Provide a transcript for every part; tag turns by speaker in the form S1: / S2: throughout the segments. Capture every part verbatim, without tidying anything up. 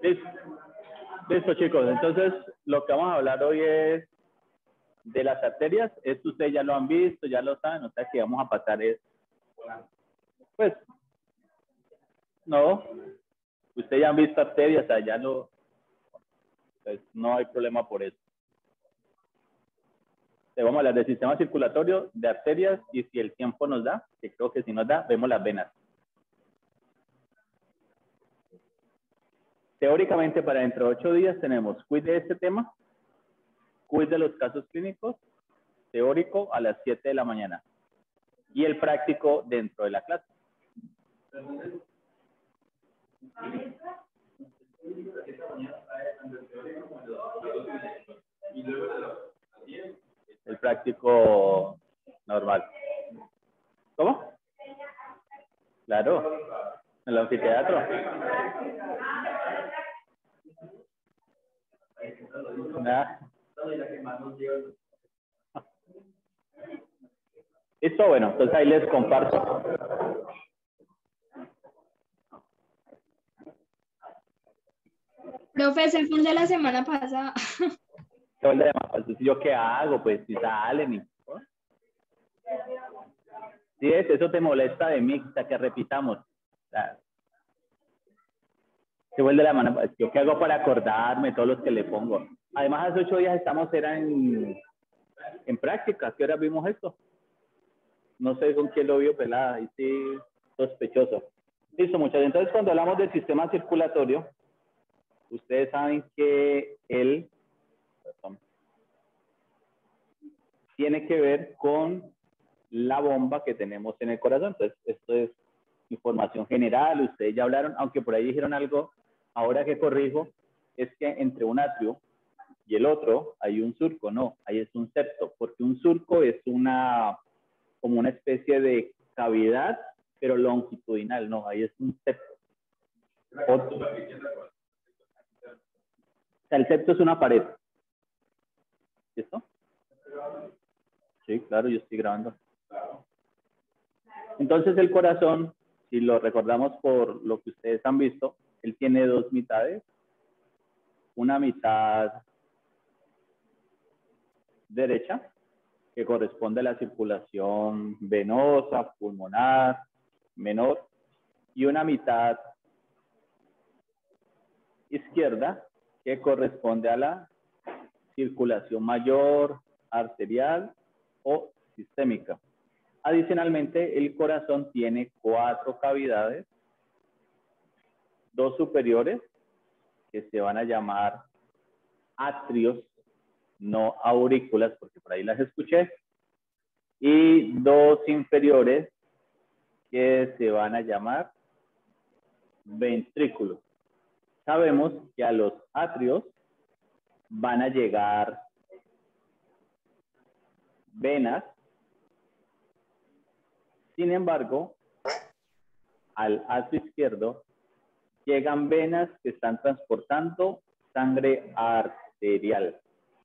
S1: Listo. Listo, chicos. Entonces, lo que vamos a hablar hoy es de las arterias. Esto ustedes ya lo han visto, ya lo saben. O sea, que vamos a pasar es... Pues, no. Ustedes ya han visto arterias, o sea, ya lo... Pues, no hay problema por eso. Entonces, vamos a hablar del sistema circulatorio, de arterias, y si el tiempo nos da, que creo que si nos da, vemos las venas. Teóricamente, para dentro de ocho días tenemos quiz de este tema, quiz de los casos clínicos, teórico a las siete de la mañana y el práctico dentro de la clase. El práctico normal. ¿Cómo? Claro, en el anfiteatro. Nada. Listo, bueno, entonces ahí les comparto.
S2: Profe, ese fue el de la semana pasada.
S1: ¿Qué onda de mapa? Entonces, ¿yo qué hago? Pues si salen y... ¿no? Sí, es, eso te molesta de mí, o sea, que repitamos. O sea, se vuelve la mano. ¿Yo qué hago para acordarme todos los que le pongo? Además, hace ocho días estamos, era en, en práctica. ¿Qué hora vimos esto? No sé con quién lo vio, pelada. Ahí sí, sospechoso. Listo, muchachos. Entonces, cuando hablamos del sistema circulatorio, ustedes saben que él perdón, tiene que ver con la bomba que tenemos en el corazón. Entonces, esto es información general. Ustedes ya hablaron, aunque por ahí dijeron algo, ahora que corrijo, es que entre un atrio y el otro hay un surco. No, ahí es un septo, porque un surco es una, como una especie de cavidad, pero longitudinal. No, ahí es un septo. Otro. O sea, el septo es una pared. ¿Listo? Sí, claro, yo estoy grabando. Entonces el corazón, si lo recordamos por lo que ustedes han visto, él tiene dos mitades. Una mitad derecha, que corresponde a la circulación venosa, pulmonar, menor, y una mitad izquierda, que corresponde a la circulación mayor, arterial o sistémica. Adicionalmente, el corazón tiene cuatro cavidades, dos superiores, que se van a llamar atrios, no aurículas, porque por ahí las escuché, y dos inferiores, que se van a llamar ventrículos. Sabemos que a los atrios van a llegar venas. Sin embargo, al atrio izquierdo llegan venas que están transportando sangre arterial.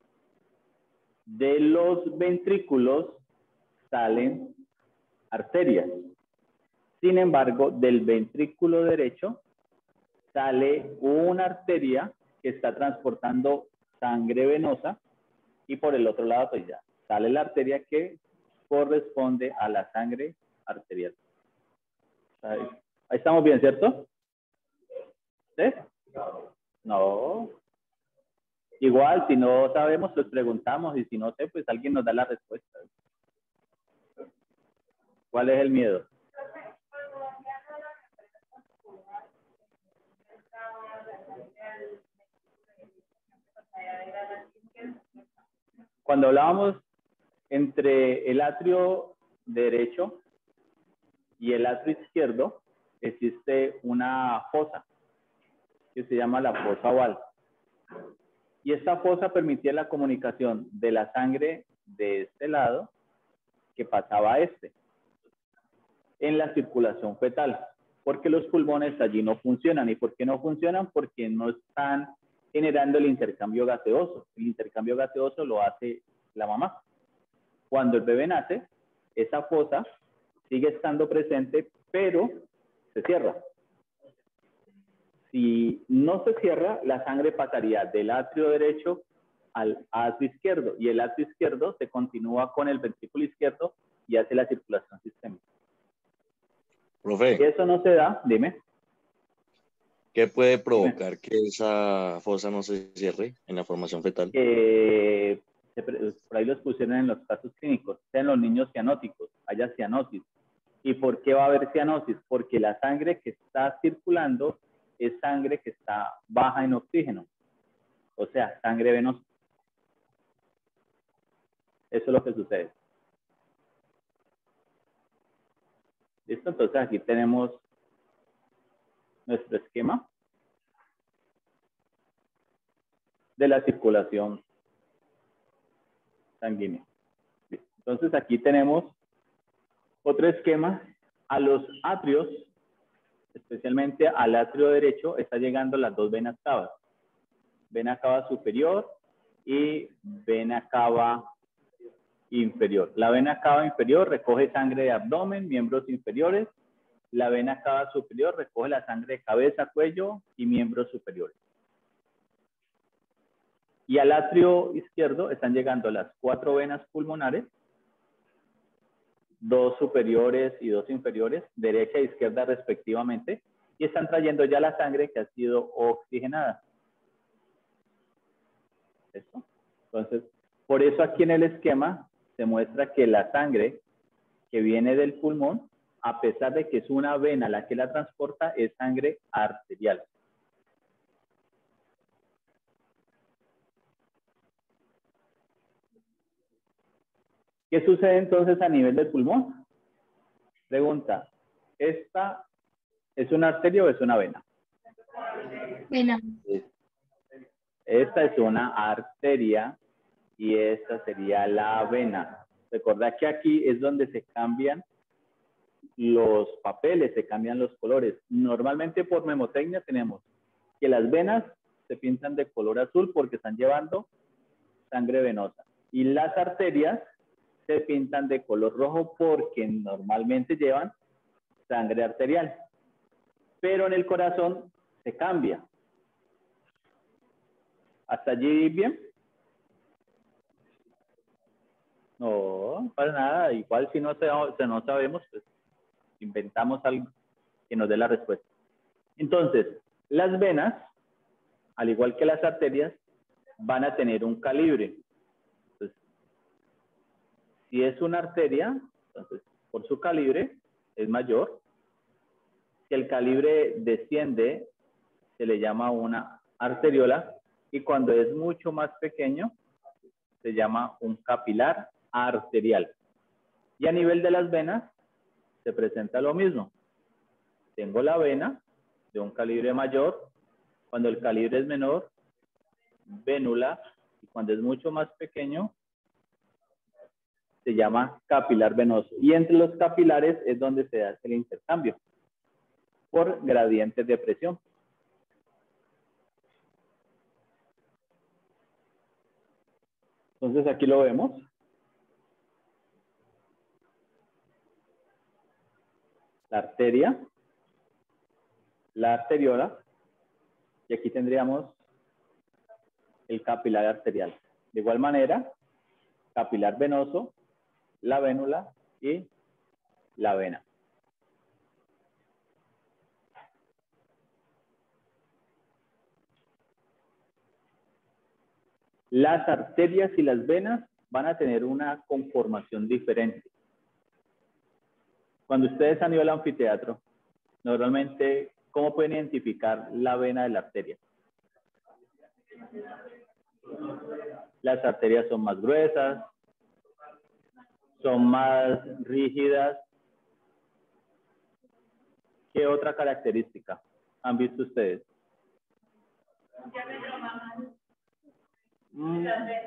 S1: De los ventrículos salen arterias. Sin embargo, del ventrículo derecho sale una arteria que está transportando sangre venosa y por el otro lado pues ya sale la arteria que corresponde a la sangre arterial. Ahí, ahí estamos bien, ¿cierto? ¿Sí? No. Igual, si no sabemos, pues preguntamos y si no sé, pues alguien nos da la respuesta. ¿Cuál es el miedo? Cuando hablábamos entre el atrio derecho y el atrio izquierdo, existe una fosa que se llama la fosa oval. Y esta fosa permitía la comunicación de la sangre de este lado que pasaba a este en la circulación fetal, porque los pulmones allí no funcionan. ¿Y por qué no funcionan? Porque no están generando el intercambio gaseoso. El intercambio gaseoso lo hace la mamá. Cuando el bebé nace, esa fosa sigue estando presente, pero se cierra. Si no se cierra, la sangre pasaría del atrio derecho al atrio izquierdo y el atrio izquierdo se continúa con el ventrículo izquierdo y hace la circulación sistémica.
S3: Profe.
S1: Si eso no se da, dime.
S3: ¿Qué puede provocar que esa fosa no se cierre en la formación fetal?
S1: Eh, por ahí los pusieron en los casos clínicos, sean los niños cianóticos, haya cianosis. ¿Y por qué va a haber cianosis? Porque la sangre que está circulando es sangre que está baja en oxígeno, o sea, sangre venosa. Eso es lo que sucede. ¿Listo? Entonces aquí tenemos nuestro esquema de la circulación sanguínea. Entonces aquí tenemos otro esquema. A los atrios, especialmente al atrio derecho, está llegando las dos venas cavas. Vena cava superior y vena cava inferior. La vena cava inferior recoge sangre de abdomen, miembros inferiores. La vena cava superior recoge la sangre de cabeza, cuello y miembros superiores. Y al atrio izquierdo están llegando las cuatro venas pulmonares, dos superiores y dos inferiores, derecha e izquierda respectivamente, y están trayendo ya la sangre que ha sido oxigenada. ¿Esto? Entonces, por eso aquí en el esquema se muestra que la sangre que viene del pulmón, a pesar de que es una vena la que la transporta, es sangre arterial. ¿Qué sucede entonces a nivel del pulmón? Pregunta, ¿esta es una arteria o es una vena?
S2: Vena.
S1: Esta es una arteria y esta sería la vena. Recordad que aquí es donde se cambian los papeles, se cambian los colores. Normalmente por memotecnia tenemos que las venas se pintan de color azul porque están llevando sangre venosa. Y las arterias se pintan de color rojo porque normalmente llevan sangre arterial. Pero en el corazón se cambia. ¿Hasta allí bien? No, para nada. Igual si no, se, si no sabemos, pues inventamos algo que nos dé la respuesta. Entonces, las venas, al igual que las arterias, van a tener un calibre. Entonces, si es una arteria, entonces, por su calibre es mayor. Si el calibre desciende, se le llama una arteriola. Y cuando es mucho más pequeño, se llama un capilar arterial. Y a nivel de las venas, se presenta lo mismo. Tengo la vena de un calibre mayor. Cuando el calibre es menor, vénula. Y cuando es mucho más pequeño, se llama capilar venoso. Y entre los capilares es donde se hace el intercambio por gradientes de presión. Entonces aquí lo vemos. La arteria, la arteriola, y aquí tendríamos el capilar arterial. De igual manera, capilar venoso, la vénula y la vena. Las arterias y las venas van a tener una conformación diferente. Cuando ustedes han ido al anfiteatro, normalmente, ¿cómo pueden identificar la vena de la arteria? Las arterias son más gruesas, son más rígidas. ¿Qué otra característica han visto ustedes? Mm,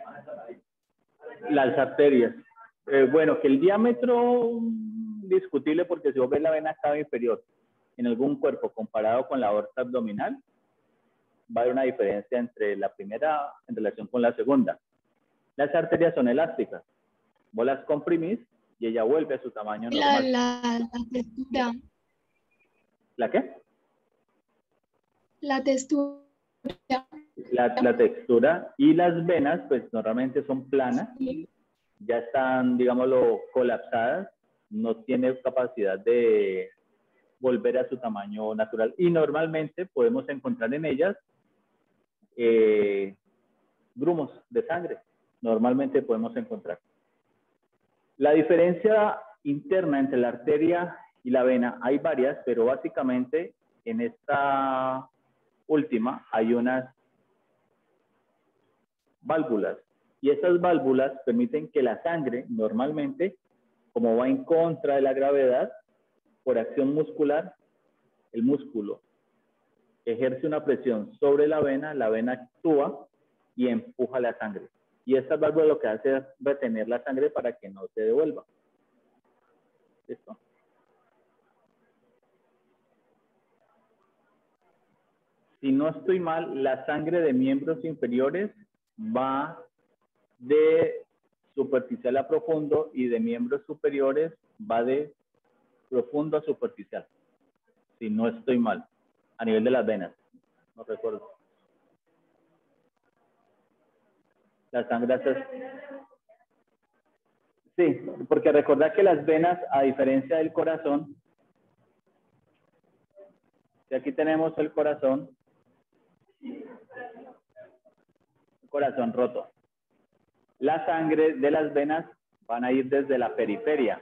S1: las arterias. Eh, bueno, que el diámetro discutible porque si vos ves la vena cava inferior en algún cuerpo comparado con la aorta abdominal, va a haber una diferencia entre la primera en relación con la segunda. Las arterias son elásticas. Vos las comprimís y ella vuelve a su tamaño normal.
S2: La, la, la textura.
S1: ¿La qué?
S2: La textura.
S1: La, la textura y las venas, pues normalmente son planas,
S2: Sí.
S1: ya están, digámoslo, colapsadas, no tiene capacidad de volver a su tamaño natural. Y normalmente podemos encontrar en ellas eh, grumos de sangre. Normalmente podemos encontrar. La diferencia interna entre la arteria y la vena, hay varias, pero básicamente en esta última hay unas válvulas. Y estas válvulas permiten que la sangre, normalmente, como va en contra de la gravedad, por acción muscular, el músculo ejerce una presión sobre la vena, la vena actúa y empuja la sangre. Y esta válvula lo que hace es retener la sangre para que no se devuelva. ¿Listo? Si no estoy mal, la sangre de miembros inferiores va de superficial a profundo y de miembros superiores va de profundo a superficial. Si no estoy mal, a nivel de las venas. No recuerdo. La sangre hace... Sí, porque recordad que las venas, a diferencia del corazón, si aquí tenemos el corazón, corazón roto. La sangre de las venas van a ir desde la periferia.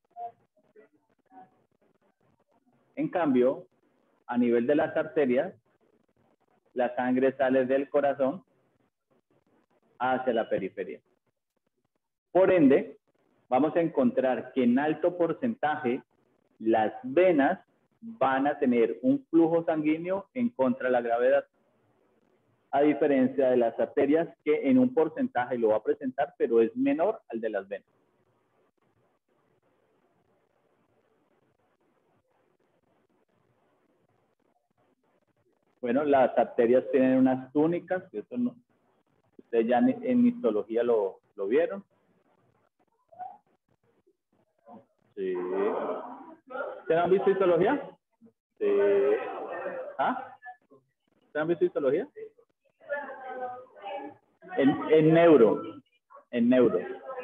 S1: En cambio, a nivel de las arterias, la sangre sale del corazón hacia la periferia. Por ende, vamos a encontrar que en alto porcentaje las venas van a tener un flujo sanguíneo en contra de la gravedad. A diferencia de las arterias, que en un porcentaje lo va a presentar, pero es menor al de las venas. Bueno, las arterias tienen unas túnicas, que eso no, ustedes ya en, en histología lo, lo vieron. Sí. ¿Ustedes han visto histología? Sí. ¿Ah? ¿Ustedes han visto histología? En, en neuro. En neuro.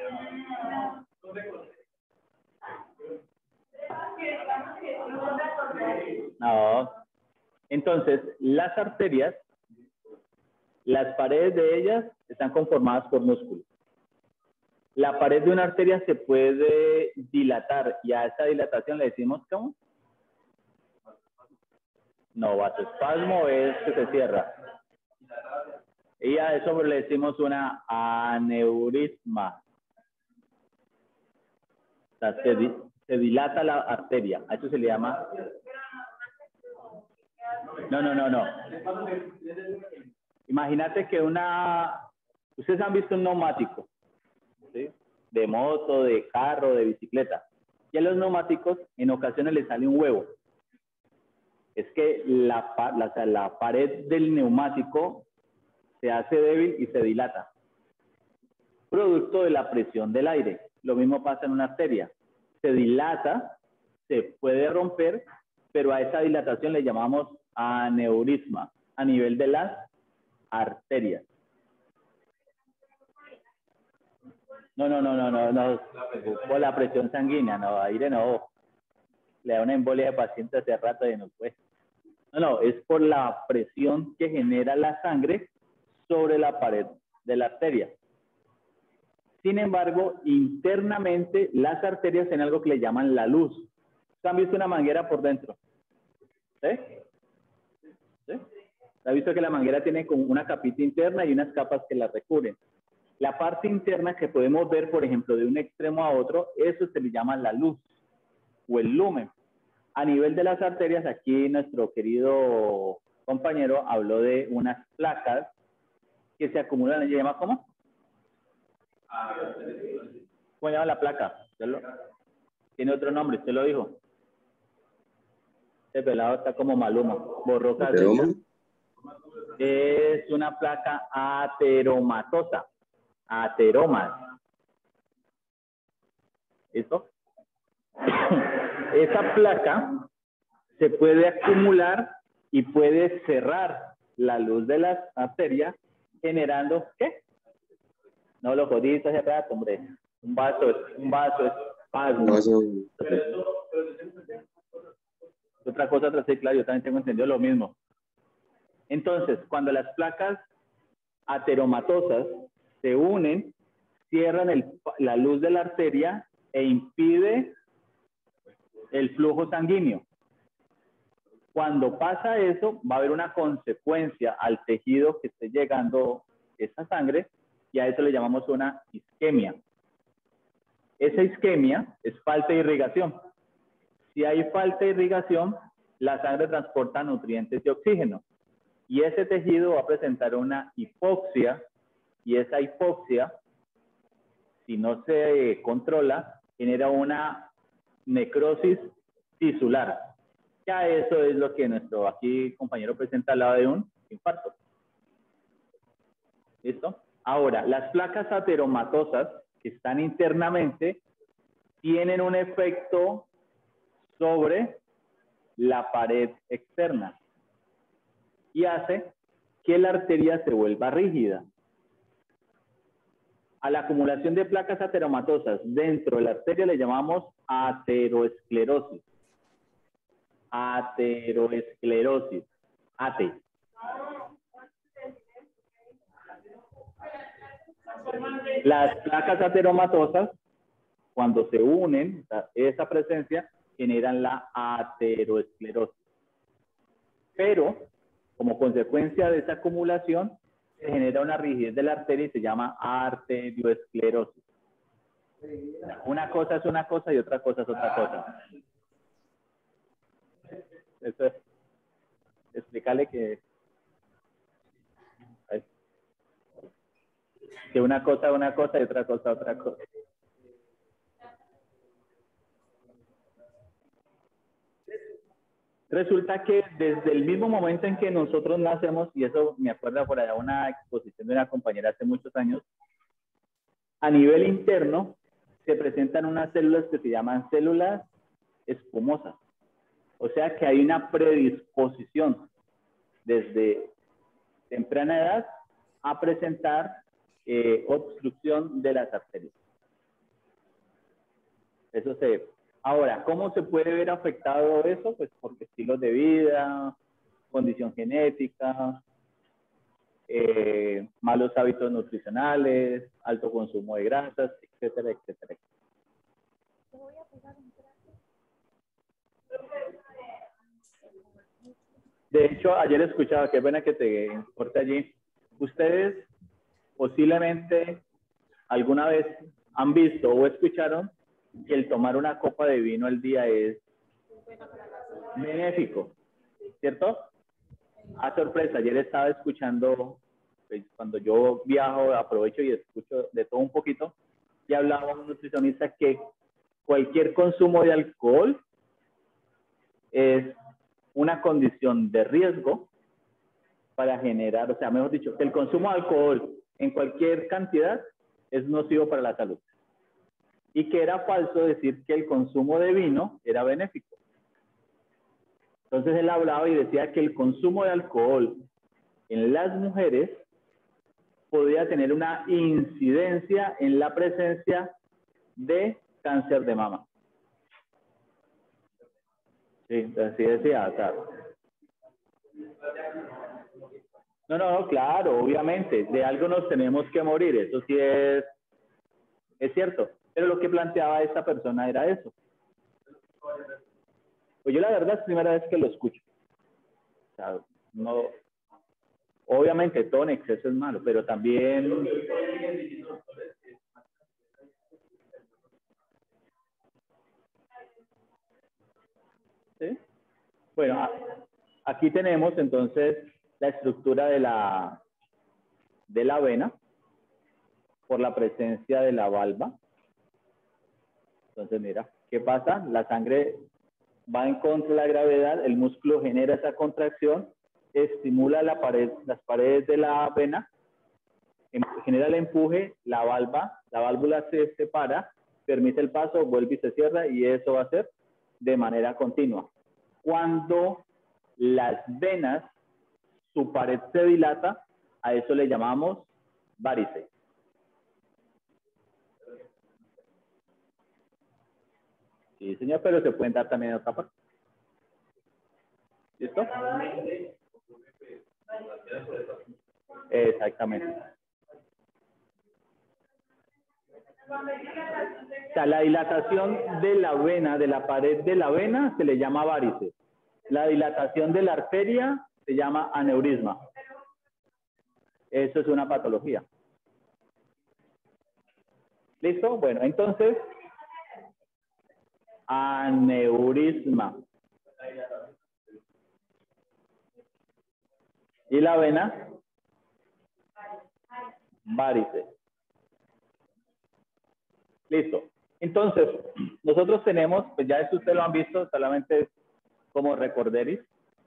S1: No. Entonces, las arterias, las paredes de ellas están conformadas por músculos. La pared de una arteria se puede dilatar y a esa dilatación le decimos ¿cómo? No, vasoespasmo es que se cierra. Y a eso le decimos una aneurisma. O sea, se, di se dilata la arteria. A eso se le llama... No, no, no, no. Imagínate que una... Ustedes han visto un neumático, ¿sí? De moto, de carro, de bicicleta. Y a los neumáticos en ocasiones les sale un huevo. Es que la, la, la pared del neumático se hace débil y se dilata. Producto de la presión del aire. Lo mismo pasa en una arteria. Se dilata, se puede romper, pero a esa dilatación le llamamos aneurisma a nivel de las arterias. No, no, no, no, no, no. Por la presión sanguínea, no, aire no. Le da una embolia de paciente hace rato y no puede. No, no, es por la presión que genera la sangre sobre la pared de la arteria. Sin embargo, internamente las arterias tienen algo que le llaman la luz. ¿Han visto una manguera por dentro? ¿Sí? ¿Sí? ¿Han visto que la manguera tiene como una capita interna y unas capas que la recubren? La parte interna que podemos ver, por ejemplo, de un extremo a otro, eso se le llama la luz o el lumen. A nivel de las arterias, aquí nuestro querido compañero habló de unas placas que se acumulan, ¿se llama cómo? ¿Cómo se llama la placa? Lo, tiene otro nombre, usted lo dijo. Este pelado está como Maluma. Borró
S3: ¿Ateroma?
S1: Es una placa ateromatosa. Ateromas. ¿Listo? Esa placa se puede acumular y puede cerrar la luz de las arterias generando, ¿qué? No lo jodiste hace rato, hombre. Un vaso, un vaso, espasmo.
S3: Un vaso.
S1: Otra cosa, otra sí, claro, yo también tengo entendido lo mismo. Entonces, cuando las placas ateromatosas se unen, cierran el, la luz de la arteria e impide el flujo sanguíneo. Cuando pasa eso, va a haber una consecuencia al tejido que esté llegando esa sangre y a eso le llamamos una isquemia. Esa isquemia es falta de irrigación. Si hay falta de irrigación, la sangre transporta nutrientes y oxígeno. Y ese tejido va a presentar una hipoxia, y esa hipoxia, si no se controla, genera una necrosis tisular. Ya eso es lo que nuestro aquí compañero presenta al lado de un infarto. ¿Listo? Ahora, las placas ateromatosas que están internamente tienen un efecto sobre la pared externa y hace que la arteria se vuelva rígida. A la acumulación de placas ateromatosas dentro de la arteria le llamamos ateroesclerosis. Ateroesclerosis. Ate. Las placas ateromatosas, cuando se unen, esa presencia, generan la ateroesclerosis. Pero, como consecuencia de esa acumulación, se genera una rigidez de la arteria y se llama arterioesclerosis. Una cosa es una cosa y otra cosa es otra cosa. Eso es. Explicarle que, que una cosa es una cosa y otra cosa es otra cosa. Resulta que desde el mismo momento en que nosotros nacemos, y eso me acuerda por allá una exposición de una compañera hace muchos años, a nivel interno se presentan unas células que se llaman células espumosas. O sea que hay una predisposición desde temprana edad a presentar eh, obstrucción de las arterias. Eso se ve. Ahora, ¿cómo se puede ver afectado eso? Pues por estilos de vida, condición genética, eh, malos hábitos nutricionales, alto consumo de grasas, etcétera, etcétera. De hecho, ayer escuchaba, qué pena que te corte allí, ustedes posiblemente alguna vez han visto o escucharon que el tomar una copa de vino al día es benéfico, ¿cierto? A sorpresa, ayer estaba escuchando, pues, cuando yo viajo, aprovecho y escucho de todo un poquito, y hablaba un nutricionista que cualquier consumo de alcohol es una condición de riesgo para generar, o sea, mejor dicho, que el consumo de alcohol en cualquier cantidad es nocivo para la salud. Y que era falso decir que el consumo de vino era benéfico. Entonces él hablaba y decía que el consumo de alcohol en las mujeres podía tener una incidencia en la presencia de cáncer de mama. Sí, así decía, o sea. No, no, claro, obviamente, de algo nos tenemos que morir, eso sí es, es cierto. Pero lo que planteaba esta persona era eso. Pues yo la verdad es la primera vez que lo escucho. O sea, no, obviamente todo en exceso es malo, pero también... ¿Sí? Bueno, aquí tenemos entonces la estructura de la, de la vena por la presencia de la valva. Entonces, mira, ¿qué pasa? La sangre va en contra de la gravedad, el músculo genera esa contracción, estimula la pared, las paredes de la vena, genera el empuje, la valva, la válvula se separa, permite el paso, vuelve y se cierra, y eso va a ser de manera continua. Cuando las venas, su pared se dilata, a eso le llamamos varice. Sí, señor, pero se pueden dar también en otra parte. ¿Listo? Exactamente. O sea, la dilatación de la vena, de la pared de la vena, se le llama varice. La dilatación de la arteria se llama aneurisma. Eso es una patología. ¿Listo? Bueno, entonces, aneurisma. ¿Y la vena? Varice. Listo. Entonces, nosotros tenemos, pues ya esto ustedes lo han visto, solamente es como recorderis.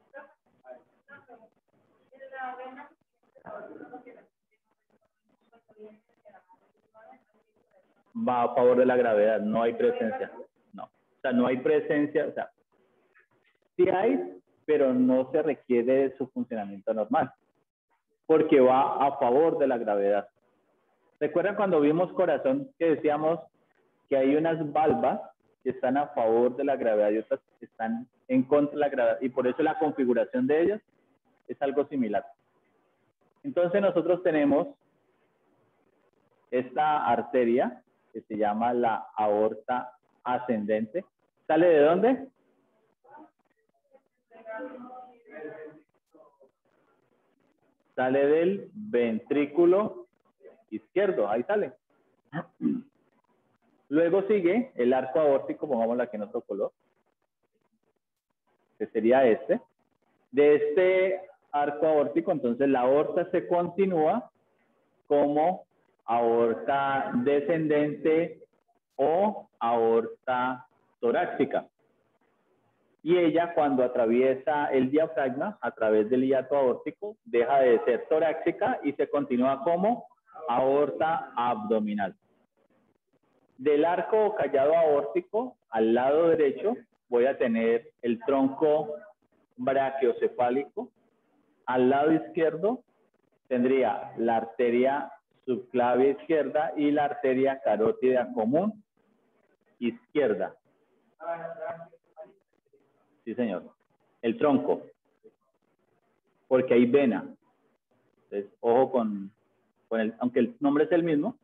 S1: Va a favor de la gravedad, no hay presencia. No. O sea, no hay presencia, o sea, sí hay, pero no se requiere de su funcionamiento normal, porque va a favor de la gravedad. ¿Recuerdan cuando vimos corazón que decíamos que hay unas valvas que están a favor de la gravedad y otras que están en contra de la gravedad? Y por eso la configuración de ellas es algo similar. Entonces nosotros tenemos esta arteria que se llama la aorta ascendente. ¿Sale de dónde? Sale del ventrículo izquierdo, ahí sale. Luego sigue el arco aórtico, pongámoslo aquí en otro color, que sería este. De este arco aórtico, entonces la aorta se continúa como aorta descendente o aorta torácica. Y ella, cuando atraviesa el diafragma a través del hiato aórtico, deja de ser torácica y se continúa como aorta abdominal. Del arco callado aórtico, al lado derecho, voy a tener el tronco brachiocefálico. Al lado izquierdo tendría la arteria subclavia izquierda y la arteria carótida común izquierda. Sí, señor. El tronco. Porque hay vena. Entonces, ojo con, con el, aunque el nombre es el mismo.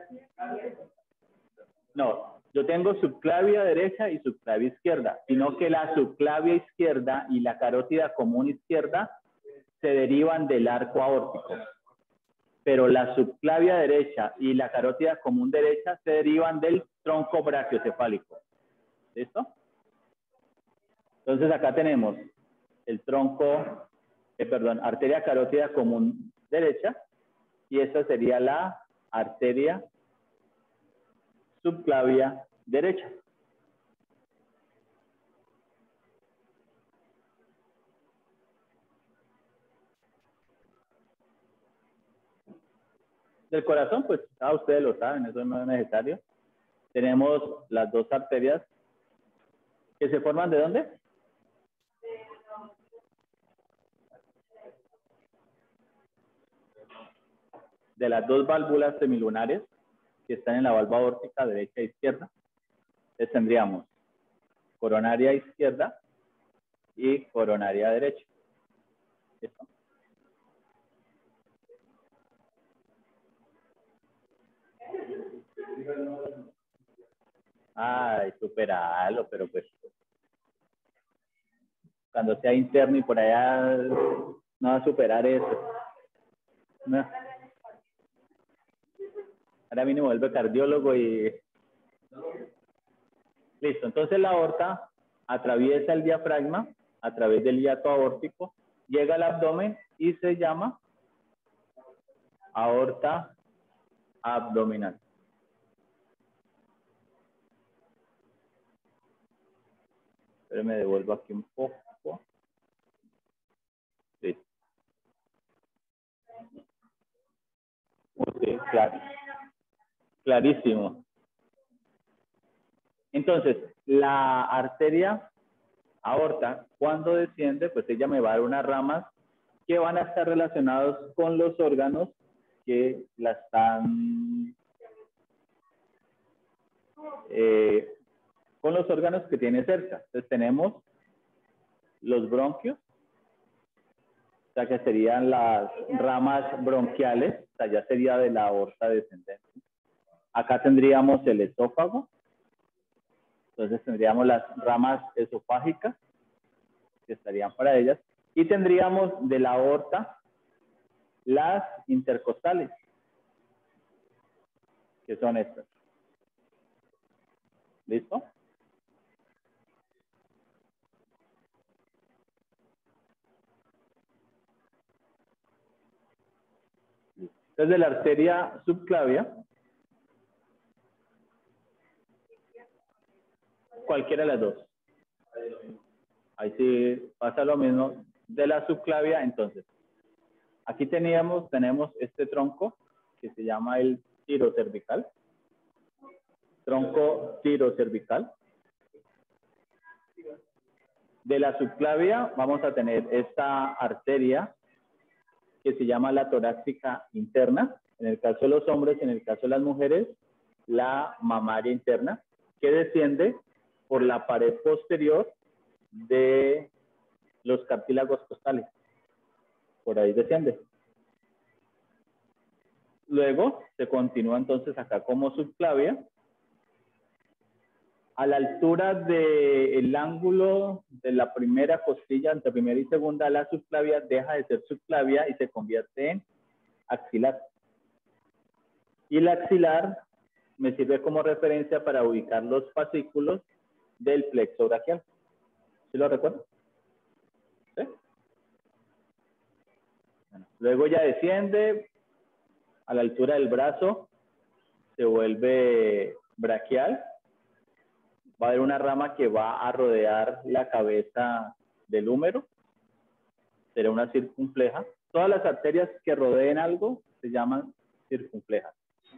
S1: No, yo tengo subclavia derecha y subclavia izquierda, sino que la subclavia izquierda y la carótida común izquierda se derivan del arco aórtico. Pero la subclavia derecha y la carótida común derecha se derivan del tronco brachiocefálico. ¿Listo? Entonces acá tenemos el tronco, eh, perdón, arteria carótida común derecha, y esta sería la arteria subclavia derecha. Del corazón, pues ah, ustedes lo saben, eso no es necesario. Tenemos las dos arterias que se forman ¿de dónde? De las dos válvulas semilunares que están en la valva aórtica derecha e izquierda. Entonces tendríamos coronaria izquierda y coronaria derecha. ¿Listo? Ay, superalo, pero pues cuando sea interno y por allá no va a superar eso. No. Ahora mismo me vuelve cardiólogo y... Listo, entonces la aorta atraviesa el diafragma a través del hiato aórtico, llega al abdomen y se llama aorta abdominal. Pero me devuelvo aquí un poco. Listo. Okay, claro. Clarísimo. Entonces, la arteria aorta, cuando desciende, pues ella me va a dar unas ramas que van a estar relacionados con los órganos que la están, eh, con los órganos que tiene cerca. Entonces tenemos los bronquios, o sea que serían las ramas bronquiales, o sea ya sería de la aorta descendente. Acá tendríamos el esófago, entonces tendríamos las ramas esofágicas, que estarían para ellas, y tendríamos de la aorta las intercostales, que son estas. ¿Listo? Entonces de la arteria subclavia, cualquiera de las dos. Ahí sí pasa lo mismo. De la subclavia, entonces, aquí teníamos, tenemos este tronco que se llama el tirocervical. Tronco tirocervical. De la subclavia vamos a tener esta arteria que se llama la torácica interna. En el caso de los hombres, en el caso de las mujeres, la mamaria interna, que desciende por la pared posterior de los cartílagos costales. Por ahí desciende. Luego se continúa entonces acá como subclavia. A la altura del ángulo de la primera costilla, entre primera y segunda, la subclavia deja de ser subclavia y se convierte en axilar. Y la axilar me sirve como referencia para ubicar los fascículos del plexo braquial. ¿Sí lo recuerdan? ¿Sí? Bueno, luego ya desciende a la altura del brazo, se vuelve braquial. Va a haber una rama que va a rodear la cabeza del húmero. Será una circunfleja. Todas las arterias que rodeen algo se llaman circunflejas.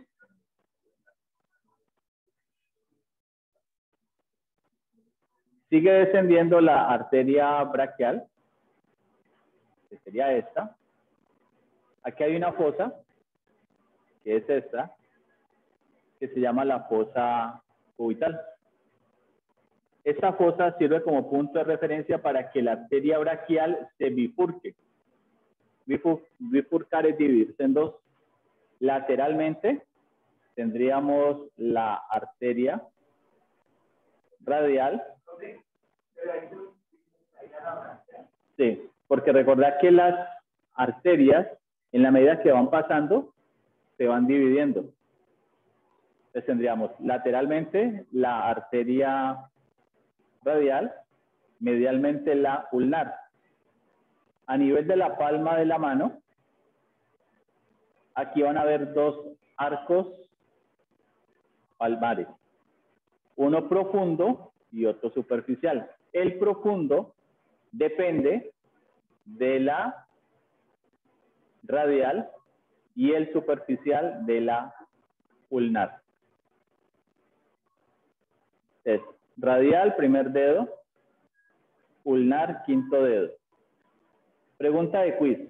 S1: Sigue descendiendo la arteria braquial, que sería esta. Aquí hay una fosa, que es esta, que se llama la fosa cubital. Esta fosa sirve como punto de referencia para que la arteria braquial se bifurque. Bifur, bifurcar es dividirse en dos. Lateralmente tendríamos la arteria radial. Sí, porque recordad que las arterias, en la medida que van pasando, se van dividiendo. Entonces tendríamos lateralmente la arteria radial, medialmente la ulnar. A nivel de la palma de la mano, aquí van a haber dos arcos palmares, uno profundo y otro superficial. El profundo depende de la radial y el superficial de la ulnar. Es radial, primer dedo, ulnar, quinto dedo. Pregunta de quiz.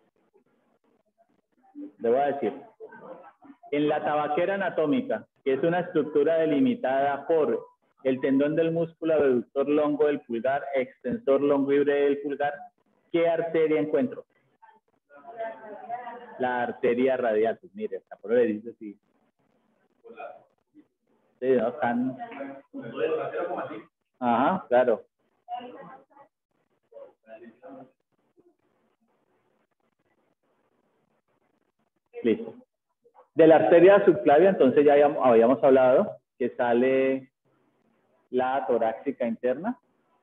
S1: Le voy a decir. En la tabaquera anatómica, que es una estructura delimitada por el tendón del músculo abductor longo del pulgar, extensor longo y breve del pulgar, ¿qué arteria encuentro? La arteria radial. Pues mire, hasta por le dice así. Sí, ¿no? Están... Ajá, claro. Listo. De la arteria subclavia, entonces ya habíamos, habíamos hablado que sale la torácica interna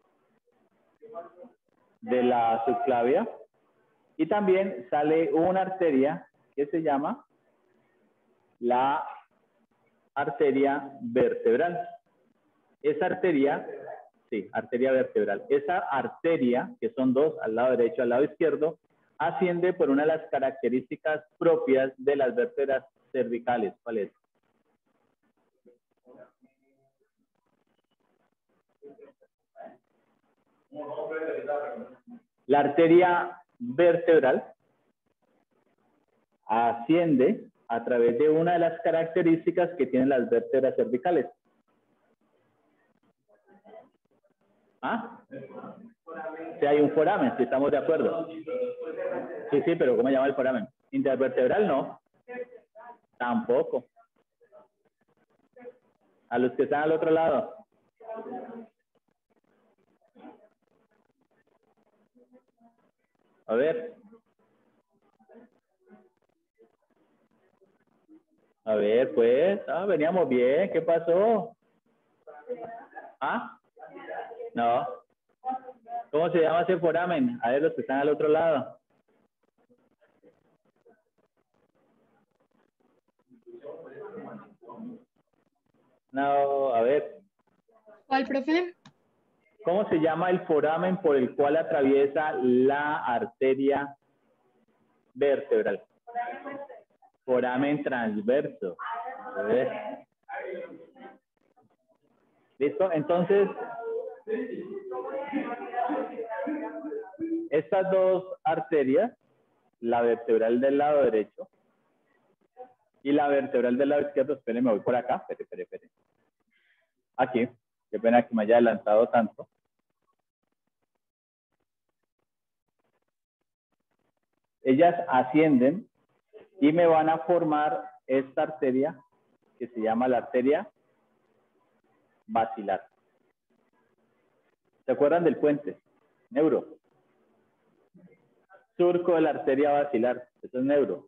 S1: de la subclavia y también sale una arteria que se llama la arteria vertebral. Esa arteria, sí, arteria vertebral. Esa arteria, que son dos, al lado derecho, al lado izquierdo, asciende por una de las características propias de las vértebras cervicales. ¿Cuál es? La arteria vertebral asciende a través de una de las características que tienen las vértebras cervicales. ¿Ah? Si hay un foramen, si estamos de acuerdo. Sí, sí, pero ¿cómo se llama el foramen? Intervertebral no. Tampoco. A los que están al otro lado. A ver. A ver, pues. Ah, veníamos bien. ¿Qué pasó? ¿Ah? No. ¿Cómo se llama ese foramen? A ver, los que están al otro lado. No, a ver.
S2: ¿Cuál, profe?
S1: ¿Cómo se llama el foramen por el cual atraviesa la arteria vertebral? Foramen transverso. A ver. ¿Listo? Entonces, estas dos arterias, la vertebral del lado derecho y la vertebral del lado izquierdo, esperen, me voy por acá, espere, espere, espere. Aquí, qué pena que me haya adelantado tanto. Ellas ascienden y me van a formar esta arteria que se llama la arteria basilar. ¿Se acuerdan del puente? Neuro. Surco de la arteria basilar, eso es neuro.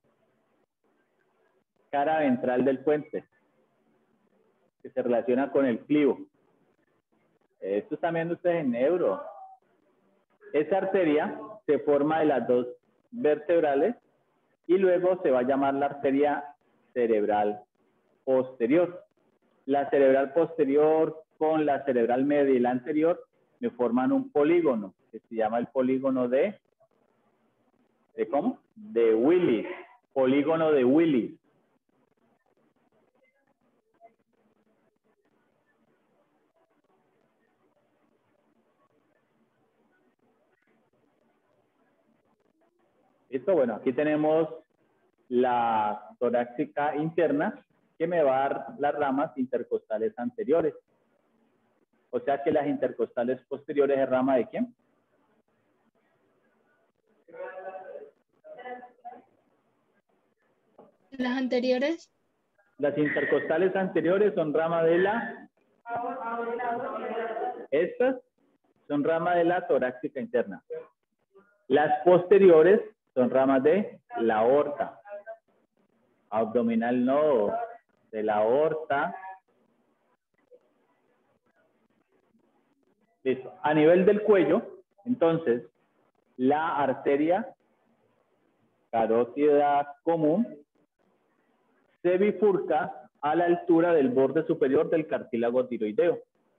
S1: Cara ventral del puente, que se relaciona con el clivo. Esto están viendo ustedes en neuro. Esa arteria se forma de las dos vertebrales y luego se va a llamar la arteria cerebral posterior. La cerebral posterior con la cerebral media y la anterior me forman un polígono que se llama el polígono de, ¿de cómo? De Willis. Polígono de Willis. ¿Listo? Bueno, aquí tenemos la torácica interna que me va a dar las ramas intercostales anteriores. O sea que las intercostales posteriores es rama de ¿quién?
S2: ¿Las anteriores?
S1: Las intercostales anteriores son rama de la... Estas son rama de la torácica interna. Las posteriores son ramas de la aorta. Abdominal no, de la aorta. Listo. A nivel del cuello, entonces, la arteria carótida común se bifurca a la altura del borde superior del cartílago tiroideo.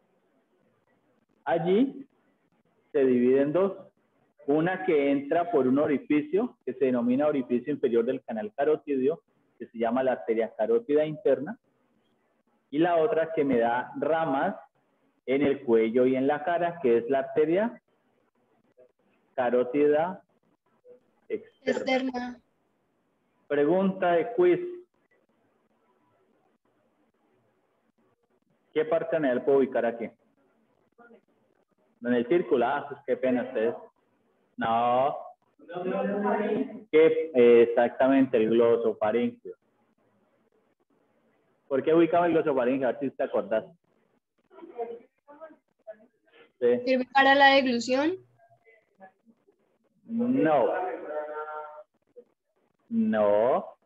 S1: Allí se divide en dos. Una que entra por un orificio que se denomina orificio inferior del canal carotídeo, que se llama la arteria carótida interna, y la otra que me da ramas en el cuello y en la cara, que es la arteria carótida externa.
S2: Externa.
S1: Pregunta de quiz. ¿Qué parte anal puedo ubicar aquí? En el círculo. Ah, pues qué pena ustedes. No. ¿Qué? Eh, exactamente, el glosofaringeo. ¿Por qué ubicaba el glosofaringeo? A ver si te acordás. Sí.
S2: ¿Sirve para la deglución?
S1: No. No.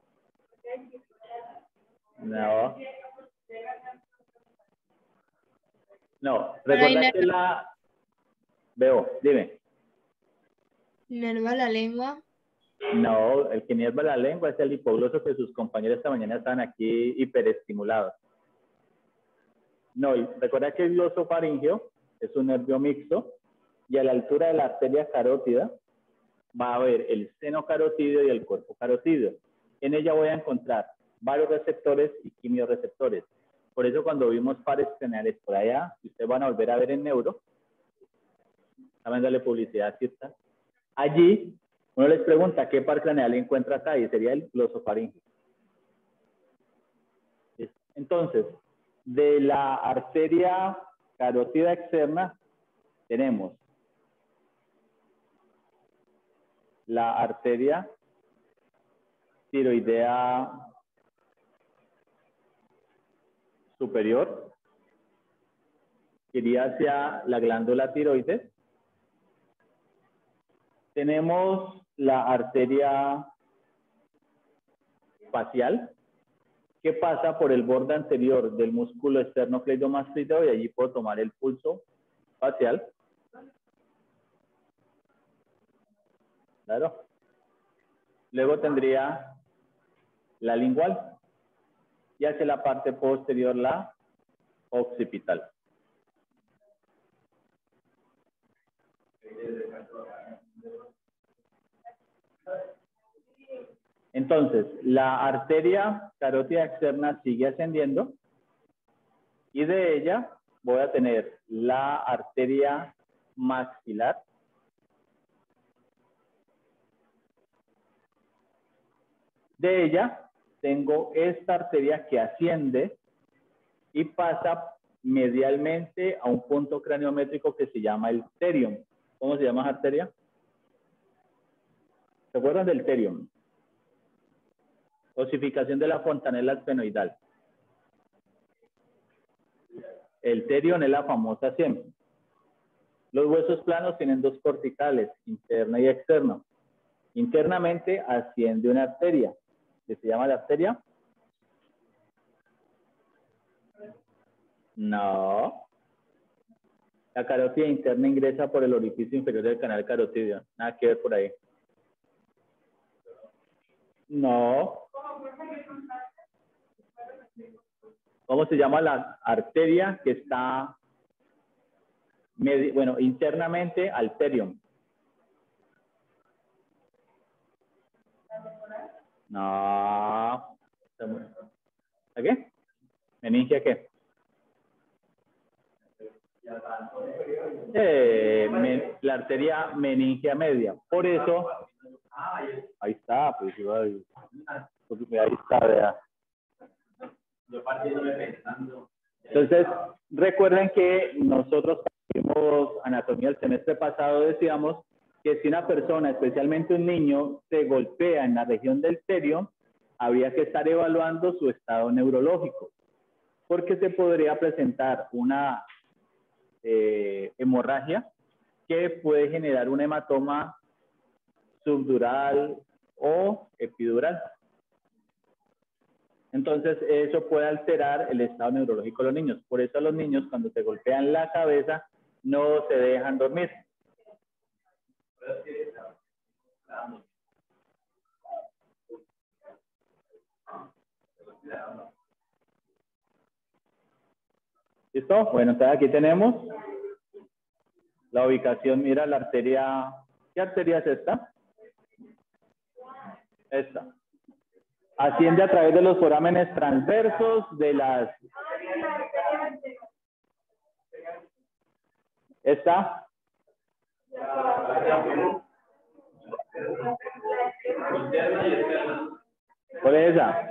S1: No. No. Recuerda que la... Veo, dime.
S2: ¿Nerva la lengua?
S1: No, el que hierva la lengua es el hipogloso que sus compañeros esta mañana estaban aquí hiperestimulados. No, recuerda que el glosofaringeo es un nervio mixto y a la altura de la arteria carótida va a haber el seno carotídeo y el cuerpo carotídeo. En ella voy a encontrar varios receptores y quimiorreceptores. Por eso cuando vimos pares craneales por allá, si ustedes van a volver a ver en neuro, También darle publicidad, ¿cierto? Allí, uno les pregunta qué par craneal encuentra acá y sería el glosofaringeo. Entonces, de la arteria carótida externa tenemos la arteria tiroidea superior, que iría hacia la glándula tiroides. Tenemos la arteria facial, que pasa por el borde anterior del músculo esternocleidomastoideo y allí puedo tomar el pulso facial. Claro. Luego tendría la lingual y hacia la parte posterior la occipital. Entonces, la arteria carótida externa sigue ascendiendo y de ella voy a tener la arteria maxilar. De ella tengo esta arteria que asciende y pasa medialmente a un punto craniométrico que se llama el terium. ¿Cómo se llama esa arteria? ¿Se acuerdan del terium? Osificación de la fontanela esfenoidal. El terium es la famosa siem. Los huesos planos tienen dos corticales, interna y externa. Internamente asciende una arteria, que se llama la arteria. No. La carótida interna ingresa por el orificio inferior del canal carotídeo. Nada que ver por ahí. No. ¿Cómo se llama la arteria que está, bueno, internamente al terium? No. ¿A qué? ¿Meningia qué? Eh, men, la arteria meningia media. Por eso, ahí está, pues, ahí está, vea. Entonces, recuerden que nosotros vimos anatomía el semestre pasado, decíamos que si una persona, especialmente un niño, se golpea en la región del terium, habría que estar evaluando su estado neurológico, porque se podría presentar una eh, hemorragia que puede generar un hematoma subdural o epidural. Entonces, eso puede alterar el estado neurológico de los niños. Por eso a los niños, cuando se golpean la cabeza, no se dejan dormir. ¿Listo? Bueno, entonces aquí tenemos la ubicación. Mira la arteria. ¿Qué arteria es esta? Esta. Asciende a través de los forámenes transversos de las... ¿Esta? ¿Cuál es esa?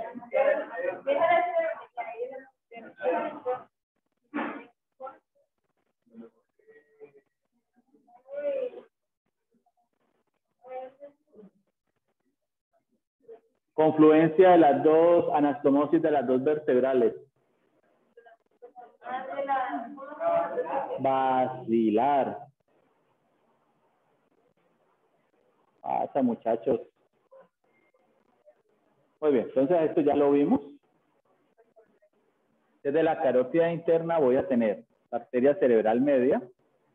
S1: Confluencia de las dos, anastomosis de las dos vertebrales. Basilar. Pasa, muchachos. Muy bien, entonces esto ya lo vimos. Desde la carótida interna voy a tener la arteria cerebral media.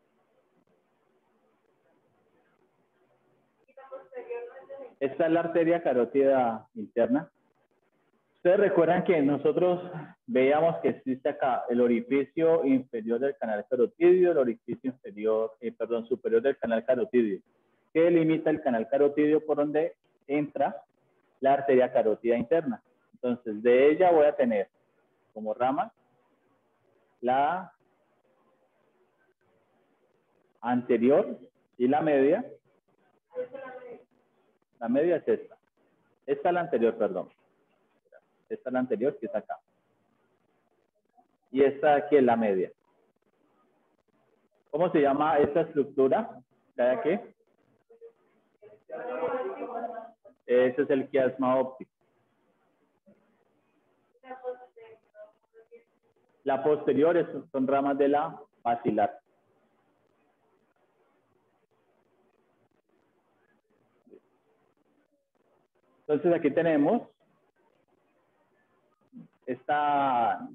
S1: Esta es la arteria carótida interna. Ustedes recuerdan que nosotros veíamos que existe acá el orificio inferior del canal carotídeo, el orificio inferior, eh, perdón, superior del canal carotídeo, que delimita el canal carotídeo por donde entra la arteria carótida interna. Entonces, de ella voy a tener como rama la anterior y la media. La media es esta. Esta es la anterior, perdón. Esta es la anterior, que es acá. Y esta aquí es la media. ¿Cómo se llama esta estructura que hay aquí? Ese es el quiasma óptico. La posterior es, son ramas de la basilar. Entonces aquí tenemos esta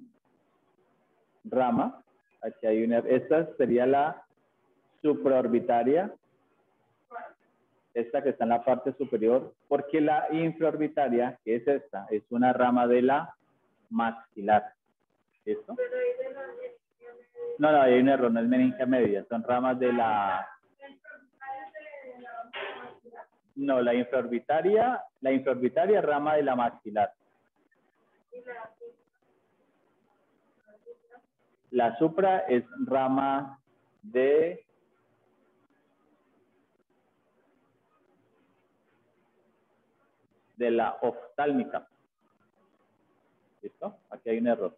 S1: rama. Aquí hay una, esta sería la supraorbitaria. Esta que está en la parte superior, porque la infraorbitaria, que es esta, es una rama de la maxilar. ¿Listo? No, no, hay un error, no es meningia media, son ramas de la... No, la infraorbitaria, la infraorbitaria es rama de la maxilar. La supra es rama de... de la oftálmica. ¿Listo? Aquí hay un error.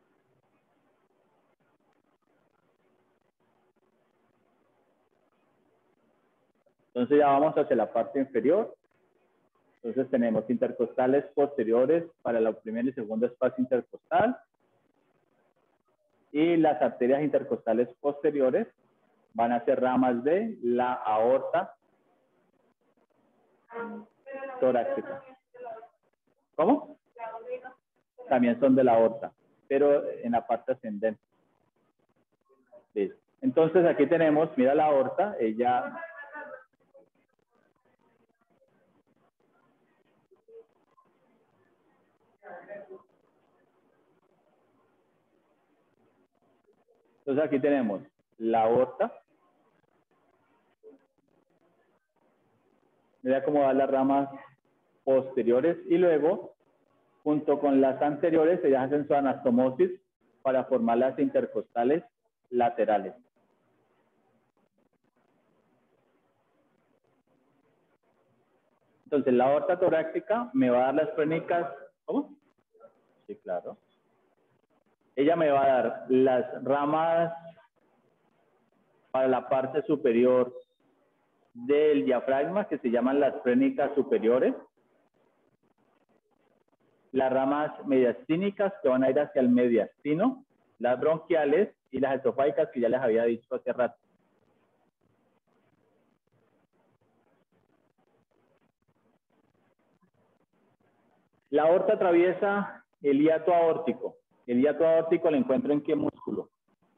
S1: Entonces ya vamos hacia la parte inferior. Entonces tenemos intercostales posteriores para el primer y segundo espacio intercostal. Y las arterias intercostales posteriores van a ser ramas de la aorta torácica. ¿Cómo? También son de la aorta, pero en la parte ascendente. ¿Listo? Entonces aquí tenemos, mira la aorta, ella... Entonces aquí tenemos la aorta. Mira cómo van las ramas posteriores y luego, junto con las anteriores, ellas hacen su anastomosis para formar las intercostales laterales. Entonces la aorta torácica me va a dar las prénicas, ¿cómo? Sí, claro. Ella me va a dar las ramas para la parte superior del diafragma, que se llaman las prénicas superiores. Las ramas mediastínicas, que van a ir hacia el mediastino. Las bronquiales y las esofágicas, que ya les había dicho hace rato. La aorta atraviesa el hiato aórtico. El hiato aórtico lo encuentro en qué músculo?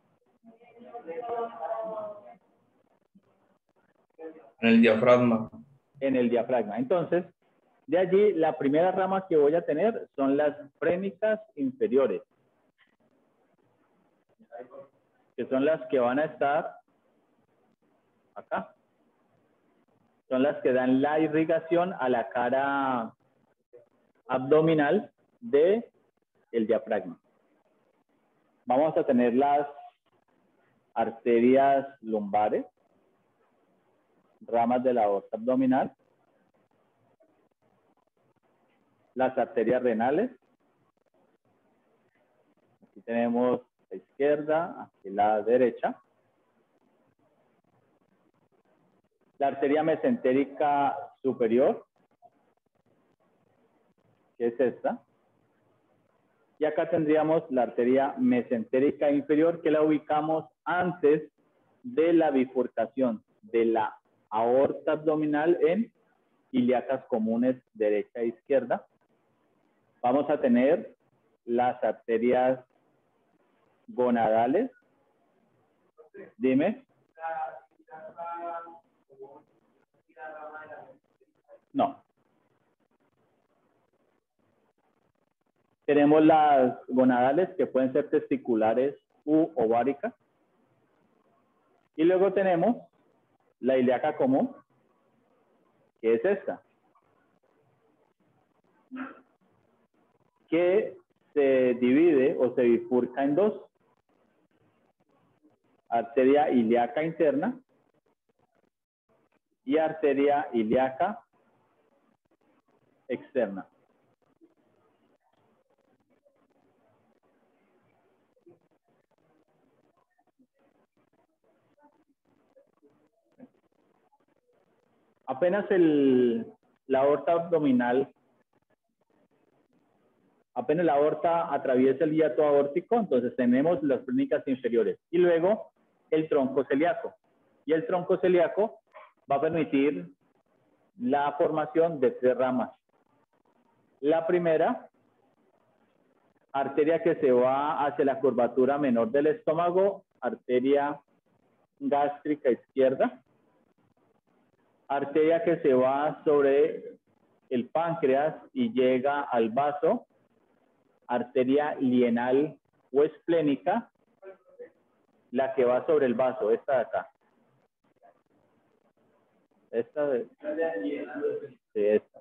S4: En el diafragma.
S1: En el diafragma. Entonces, de allí, la primera rama que voy a tener son las prénicas inferiores, que son las que van a estar acá. Son las que dan la irrigación a la cara abdominal del diafragma. Vamos a tener las arterias lumbares, ramas de la aorta abdominal, las arterias renales. Aquí tenemos la izquierda, aquí la derecha. La arteria mesentérica superior, que es esta. Y acá tendríamos la arteria mesentérica inferior, que la ubicamos antes de la bifurcación de la aorta abdominal en ilíacas comunes derecha e izquierda. Vamos a tener las arterias gonadales. Dime. No. Tenemos las gonadales, que pueden ser testiculares u ováricas. Y luego tenemos la ilíaca común, que es esta, que se divide o se bifurca en dos. Arteria ilíaca interna y arteria ilíaca externa. Apenas el, la aorta abdominal, apenas la aorta atraviesa el hiato aórtico, entonces tenemos las clínicas inferiores y luego el tronco celíaco. Y el tronco celíaco va a permitir la formación de tres ramas. La primera, arteria que se va hacia la curvatura menor del estómago, arteria gástrica izquierda. Arteria que se va sobre el páncreas y llega al vaso, arteria lienal o esplénica, la que va sobre el vaso, esta de acá. Esta de, de esta.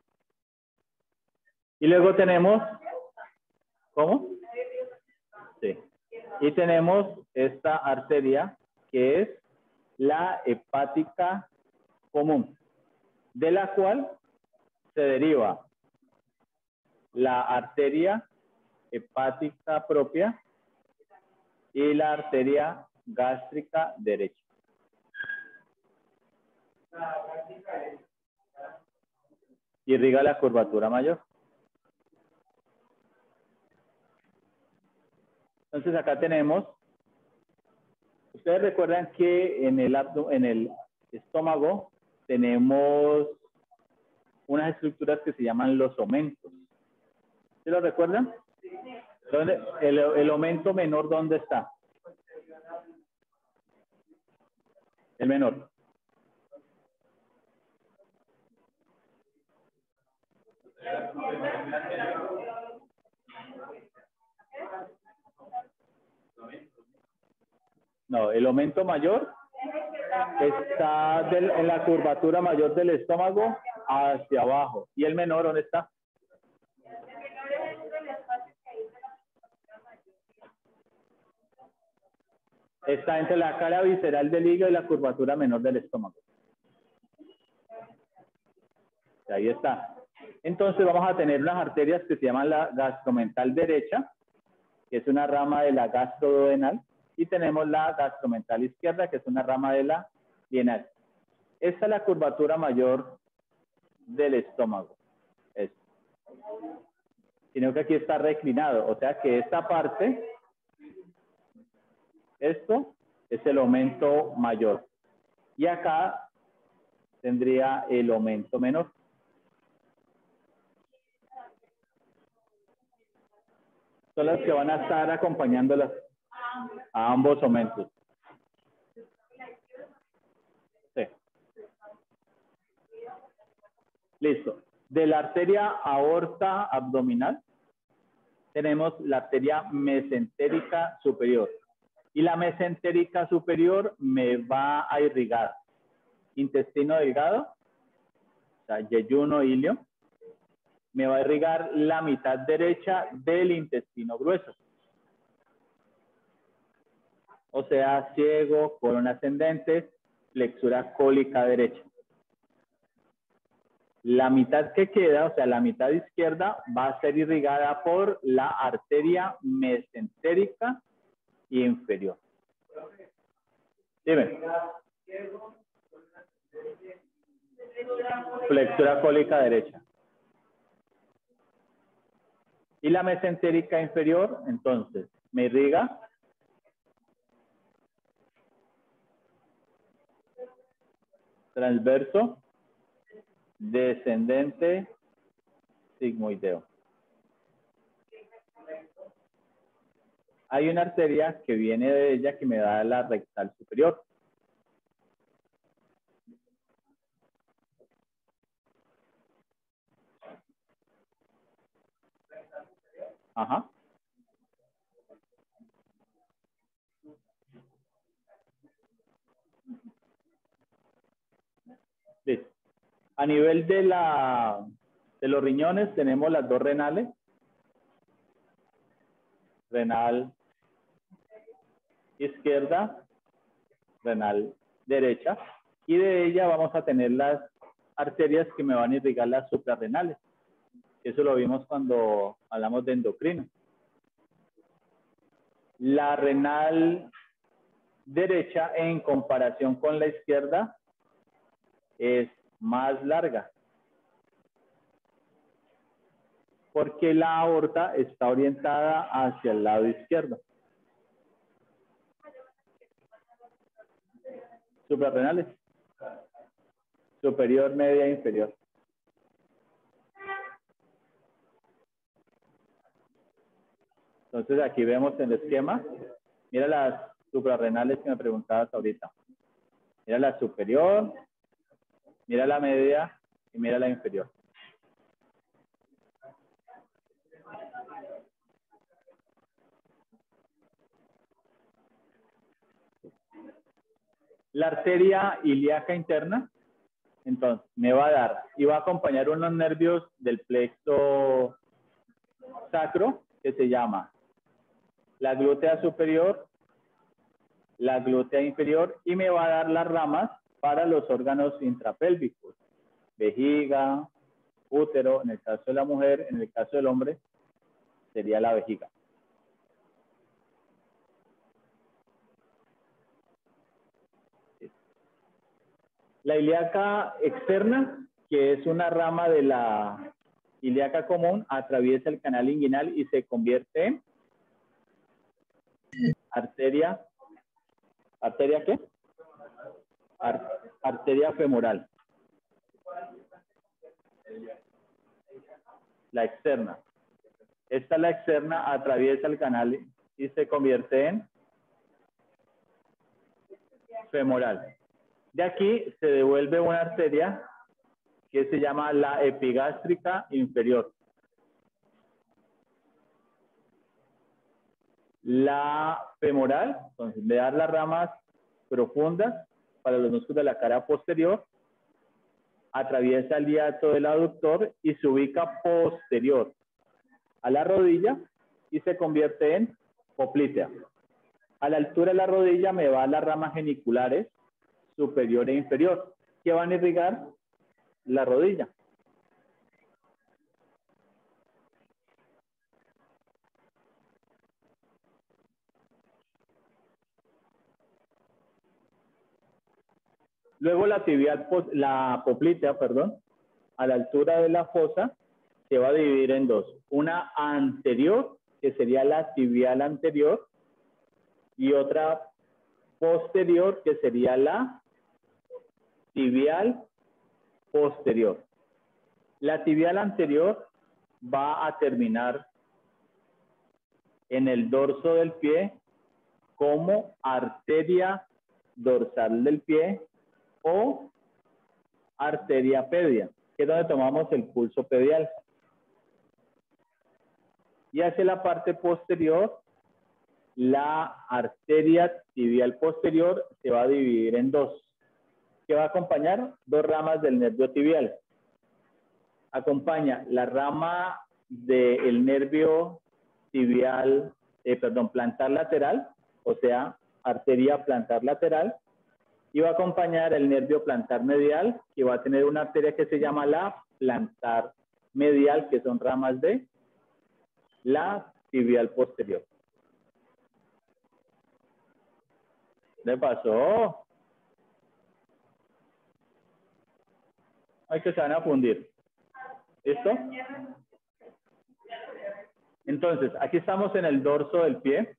S1: Y luego tenemos, ¿cómo? Sí. Y tenemos esta arteria que es la hepática común, de la cual se deriva la arteria hepática propia y la arteria gástrica derecha. Irriga la curvatura mayor. Entonces acá tenemos, ustedes recuerdan que en el, abdo, en el estómago tenemos unas estructuras que se llaman los omentos. ¿Sí lo recuerdan? ¿Dónde, el, el omento menor, ¿dónde está? El menor. No, el omento mayor está del, en la curvatura mayor del estómago hacia abajo. ¿Y el menor dónde está? Está entre la cara visceral del hígado y la curvatura menor del estómago. Ahí está. Entonces vamos a tener unas arterias que se llaman la gastromental derecha, que es una rama de la gastroduodenal, y tenemos la gastromental izquierda, que es una rama de la lienal. Esta es la curvatura mayor del estómago. Esto. Sino que aquí está reclinado, o sea que esta parte, esto es el aumento mayor. Y acá tendría el aumento menor. Son las que van a estar acompañándolas a ambos aumentos. Sí. Listo. De la arteria aorta abdominal tenemos la arteria mesentérica superior. Y la mesentérica superior me va a irrigar intestino delgado, o sea, yeyuno, ilio. Me va a irrigar la mitad derecha del intestino grueso. O sea, ciego, colon ascendente, flexura cólica derecha. La mitad que queda, o sea, la mitad izquierda, va a ser irrigada por la arteria mesentérica inferior. Dime. Flexura cólica derecha. Y la mesentérica inferior, entonces, me irriga transverso, descendente, sigmoideo. Hay una arteria que viene de ella que me da la rectal superior. Ajá. Listo. A nivel de, la, de los riñones tenemos las dos renales. Renal izquierda, renal derecha. Y de ella vamos a tener las arterias que me van a irrigar las suprarrenales. Eso lo vimos cuando hablamos de endocrino. La renal derecha en comparación con la izquierda es más larga, porque la aorta está orientada hacia el lado izquierdo. Suprarrenales. Superior, media, inferior. Entonces aquí vemos en el esquema, mira las suprarrenales que me preguntabas ahorita. Mira la superior, mira la media y mira la inferior. La arteria ilíaca interna, entonces, me va a dar y va a acompañar unos nervios del plexo sacro que se llama la glútea superior, la glútea inferior y me va a dar las ramas para los órganos intrapélvicos, vejiga, útero, en el caso de la mujer, en el caso del hombre sería la vejiga. La ilíaca externa, que es una rama de la ilíaca común, atraviesa el canal inguinal y se convierte en arteria. ¿Arteria qué? Ar, arteria femoral. La externa. Esta, la externa, atraviesa el canal y se convierte en femoral. De aquí se devuelve una arteria que se llama la epigástrica inferior. La femoral, entonces, le da las ramas profundas para los músculos de la cara posterior, atraviesa el hiato del aductor y se ubica posterior a la rodilla y se convierte en poplitea. A la altura de la rodilla me van las ramas geniculares superior e inferior, que van a irrigar la rodilla. Luego la tibial, la poplitea, perdón, a la altura de la fosa, se va a dividir en dos. Una anterior, que sería la tibial anterior, y otra posterior, que sería la tibial posterior. La tibial anterior va a terminar en el dorso del pie como arteria dorsal del pie o arteria pedia, que es donde tomamos el pulso pedial. Y hacia la parte posterior, la arteria tibial posterior se va a dividir en dos, que va a acompañar dos ramas del nervio tibial. Acompaña la rama del nervio tibial, eh, perdón, plantar lateral, o sea, arteria plantar lateral, y va a acompañar el nervio plantar medial, que va a tener una arteria que se llama la plantar medial, que son ramas de la tibial posterior. ¿Qué pasó? Ay, que se van a fundir. ¿Listo? Entonces, aquí estamos en el dorso del pie.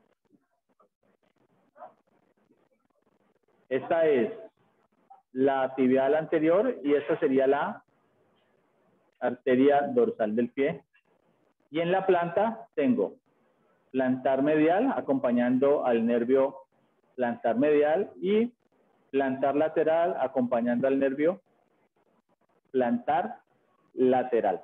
S1: Esta es la tibial anterior y esta sería la arteria dorsal del pie. Y en la planta tengo plantar medial acompañando al nervio plantar medial y plantar lateral acompañando al nervio plantar lateral.